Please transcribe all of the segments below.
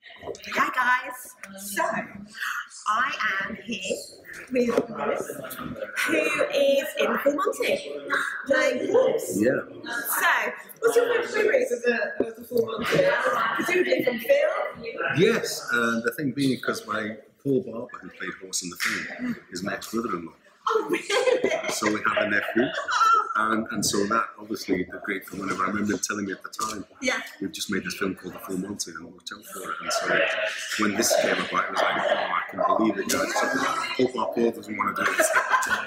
Hi guys, so I am here with Louis, who is in Full Monty playing Wolves. Yeah. So, what's your favourite memories of the Full Monty? Presumably from film? Yes, the thing being, because my Paul Barber, who played Horse in the film, is my ex-brother-in-law. Oh really? So we have a nephew, and so that obviously the great film. Whenever I remember him telling me at the time, Yeah. we've just made this film called The Full Monty, and watch out for it. And so when this came about, it was like, oh, I can believe it, guys. Hope our Paul doesn't want to do it.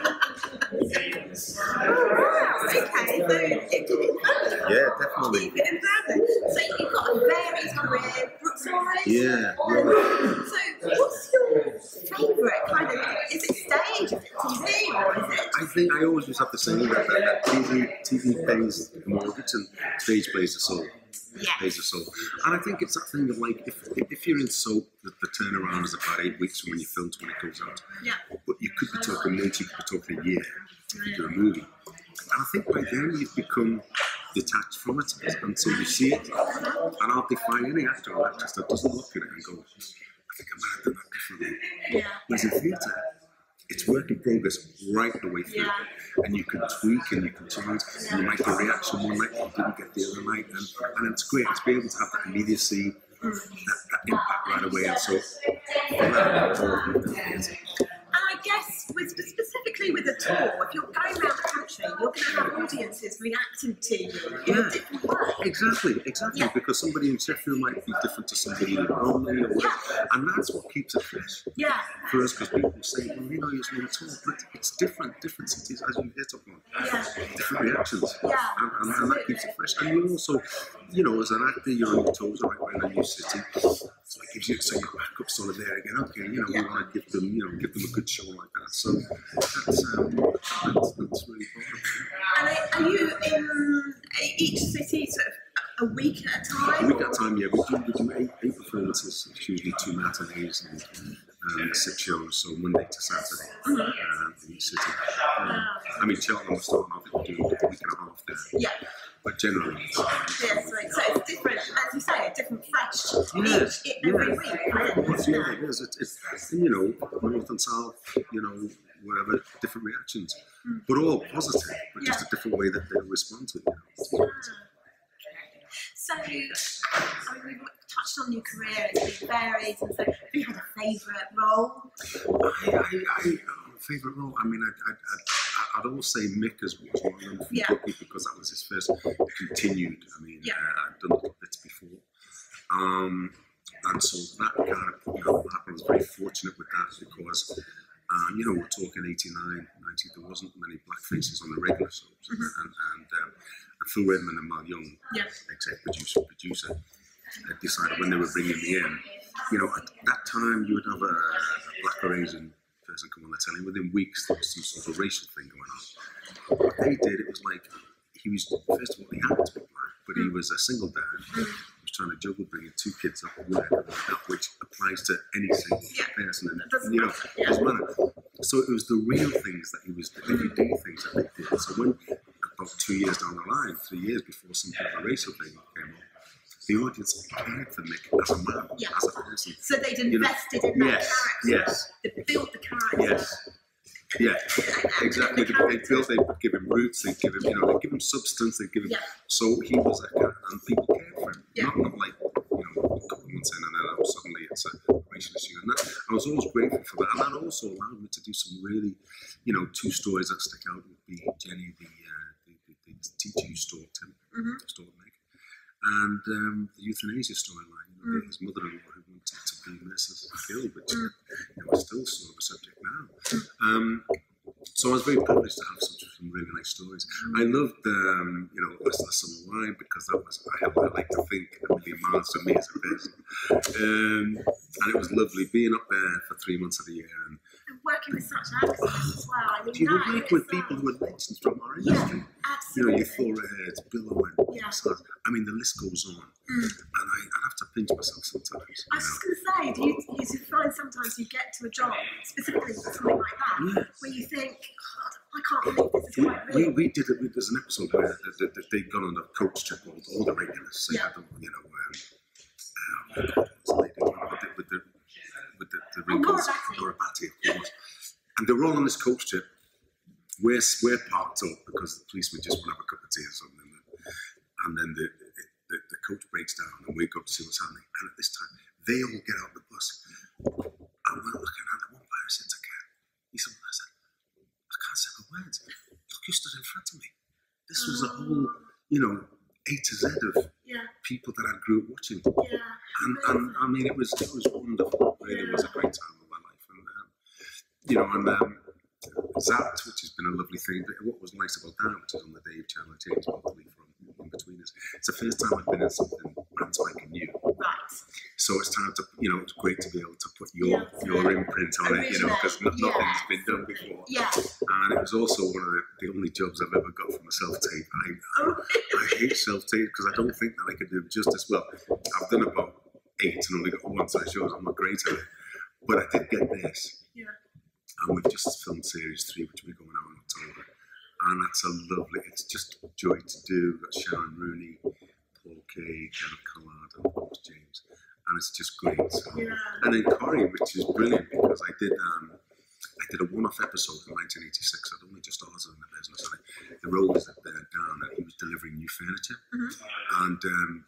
Oh wow, okay, so it did it further. Yeah, definitely. Keep it in further. So you've got a varied career, Brooks-wise. Yeah. So what's your favourite kind of, is it stage, is it TV, or is it? I think I always just have to say that TV pays the mortgage and stage plays the soul. Yeah. Plays the soul. And I think it's that thing of like, if you're in soap, the turnaround is about 8 weeks from when you film to when it goes out. Yeah. But you could be talking months, you could be talking a year if you do a movie. And I think by then you've become detached from it until you see it. And I'll defy any actor or actress that doesn't look at it and go, I think I might have done that differently. Yeah. Whereas in theatre, it's work in progress right the way through. Yeah. And you can tweak and you can change, and you might get a reaction one night you didn't get the other night, and it's great. It's being able to have that immediacy, that impact right away. And so, And I guess specifically with a tour, if you're going around the country, you're going to have audiences reacting to you in a different way. Exactly, Yeah. because somebody in Sheffield might be different to somebody in Bromley, or and that's what keeps it fresh. Yeah. For us, because people say, well, you know, you're on a tour, but it's different cities, as you hit upon, different reactions, Yeah. and that keeps it fresh. And you also, you know, as an actor, you're on your toes right away in a new city, so it gives you, so you're back up sort of there again. Okay, you know, we want to give them a good show like that. So that's really important. And are you in each city sort of a week at a time? A week at a time, yeah. We do eight performances. It's usually 2 matinees and 6 shows, so Monday to Saturday in each city. I mean, Cheltenham was starting off doing a week and a half there. Yeah. But generally, Yes, right. So it's different, as you say, a different fresh every week. Yeah, it is. It's you know, north and south, you know, whatever, different reactions, but all positive, but just a different way that they respond to it. You know? So, I mean, we've touched on your career, it's been varied, and so have you had a favourite role? Favourite role? I mean, I'd always say Mick as one of them from Bucky, because that was his first continued. I mean, I'd done little bits before. And so that kind of put me on the map. I was very fortunate with that because, you know, we're talking 89, 90, there wasn't many black faces on the regular soaps. And Phil Redmond and Mal Young, exec producer, decided when they were bringing me in, you know, at that time you would have a black or Asian person come on the telly. Within weeks there was some sort of racial thing going on. What they did, it was like, he was, first of all, he happened to be black, but he was a single dad. He was trying to juggle bringing 2 kids up, which applies to any single person, and you know, it doesn't matter. So it was the real things that he was, the everyday things that they did. So when, about 2 years down the line, 3 years before some kind of a racial thing came up, the audience cared for Mick as a man, as a person. So they'd invested in that character. Yes. They built the character. Yes. Yeah, exactly. They built, they give him roots, they give him, you know, they give him substance, they give him. So he was a character, and people cared for him. Not like, you know, a couple of months in, and then suddenly it's a racial issue. And that, I was always grateful for that, and that also allowed me to do some really, you know, 2 stories that stick out would be Jenny, the teacher who stalked him, stalked Mick, and the euthanasia storyline. You know, his mother-in-law who wanted to be Mrs. Gill, which you know, is still sort of a subject now. So I was very privileged to have some really nice stories. I loved, you know, Less Than a Summer Wine, because that was, I like to think a million miles from me as a person. And it was lovely being up there for 3 months of the year. And working with such actors as well. I mean, you work with people who are legends from our industry. Absolutely. You know, your Thora Heads, Bill Owen, I mean, the list goes on. And I have to pinch myself sometimes. I was just going to say, do you find sometimes you get to a job, specifically with something like that, where you think, God, I can't believe this is quite real. We did it, there's an episode where they'd gone on a coach trip, all the regulars, so you know, the wrinkles, Dorabati, of course. And they were all on this coach trip. We're parked up because the policeman just want to have a cup of tea or something. And then the coach breaks down and we go to see what's happening. And at this time, they all get out of the bus. And we're looking at the one pirate said to Ken, he said, I can't say the words. Look, you stood in front of me. This was a whole, A to Z of people that I grew up watching. Yeah. And I mean, it was wonderful. Really, it was a great time of my life. And Zapped, which has been a lovely thing. But what was nice about that, which is on the Dave channel, James Buckley from In Between Us, it's the first time I've been in something brand spanking new. Right. So it's time to, it's great to be able to put your imprint on it, because nothing's been done before. Yeah. And it was also one of the only jobs I've ever got from a self-tape. I hate self-tape because I don't think that I could do it justice. Well, I've done about 8 and only got one size shows. I'm not great at it. But I did get this. Yeah. And we've just filmed series 3, which will be going out in October. And that's it's just a joy to do. We've got Sharon Rooney, Paul Kay, Kenneth Collard, and of course James. And it's just great. So. Yeah. And then Corey, which is brilliant because I did a one-off episode in 1986. I'd only just started in the business. And the road was down and he was delivering new furniture. Mm-hmm. And,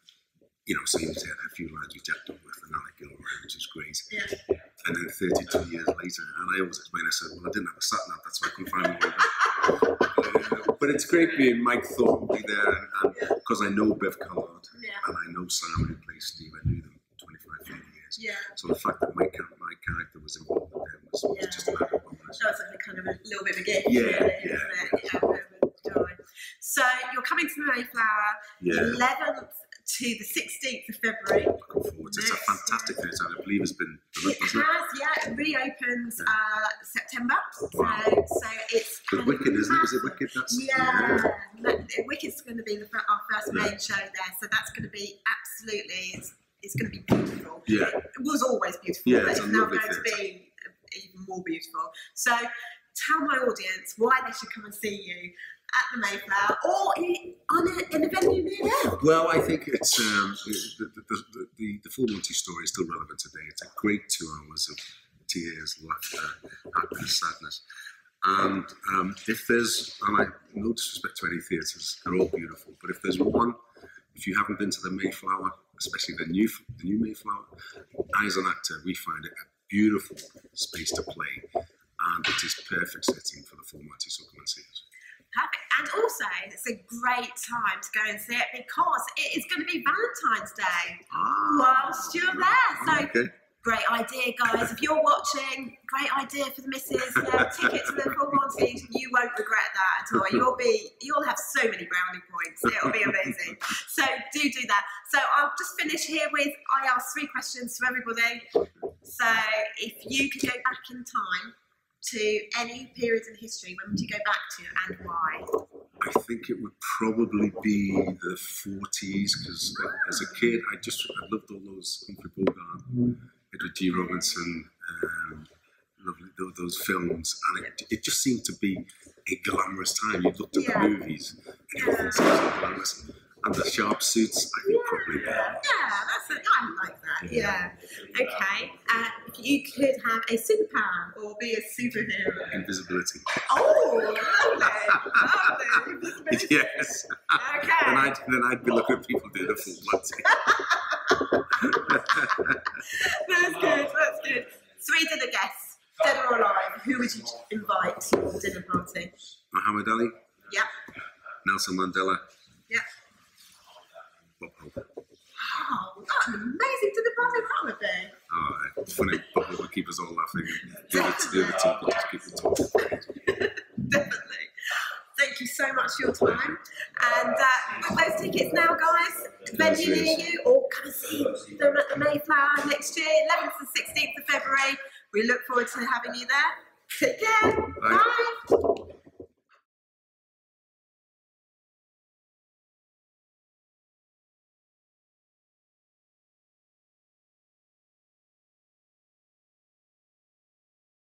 so he was there, a few lads we jacked up with and Alec Gilroy, which is great. Yeah. And then 32 years later, and I always explain, I said, well, I didn't have a sat-nav, that's why I couldn't find one. But it's great being Mike Thornton be there, and because I know Bev Collard, and I know Simon who plays Steve, I knew them 25, 30 years. Yeah. So the fact that my character was involved with them was just an added bonus. That was like kind of a little bit of a gift. Yeah. Joy. So you're coming to the Mayflower, 11th to the 16th of February. Looking forward to it. It's a fantastic finish, and I believe it's been it reopens September. Wow. So it's Wicked, isn't it? Is it Wicked? Wicked's going to be our first main show there, so that's going to be absolutely, it's going to be beautiful. Yeah. It was always beautiful, but it's now going to be even more beautiful. So tell my audience why they should come and see you at the Mayflower or in a venue near there. Well, I think it's the Full Monty story is still relevant today. It's a great 2 hours of tears, laughter, happiness, sadness. And if there's, and I no disrespect to any theatres, they're all beautiful, but if there's one, if you haven't been to the Mayflower, especially the new Mayflower, as an actor, we find it a beautiful space to play, and it is perfect setting for the Full Monty, so come and see us. Perfect. And also, it's a great time to go and see it because it is going to be Valentine's Day whilst you're there. So, great idea, guys. If you're watching, great idea for the missus. Ticket to the Full Monty. You won't regret that at all. You'll have so many brownie points. It'll be amazing. So do that. So I'll just finish here with, I asked 3 questions to everybody. So if you could go back in time to any period in history, when would you go back to and why? I think it would probably be the 40s because as a kid I loved all those Humphrey Bogart, Edward G. Robinson, lovely those films, and it just seemed to be a glamorous time. You looked at the movies and everything seemed so glamorous. And the sharp suits, I think probably. I like that. Yeah. Okay. If you could have a superpower or be a superhero. Invisibility. Oh, lovely. Yes. Okay. Then I'd be looking at people doing the Full Monty. That's good. 3 dinner guests, dead or alive, who would you invite to your dinner party? Muhammad Ali. Yeah. Nelson Mandela. Yeah. Bob Hope. Oh, what an amazing dinner party that would be. Oh, funny. Bob Hope would keep us all laughing. The other two people just keep it talking. Definitely. Thank you so much for your time. And book those tickets now, guys. Venue near you, or come and see them at the Mayflower next year, 11th to 16th of February. We look forward to having you there. Take care. Bye.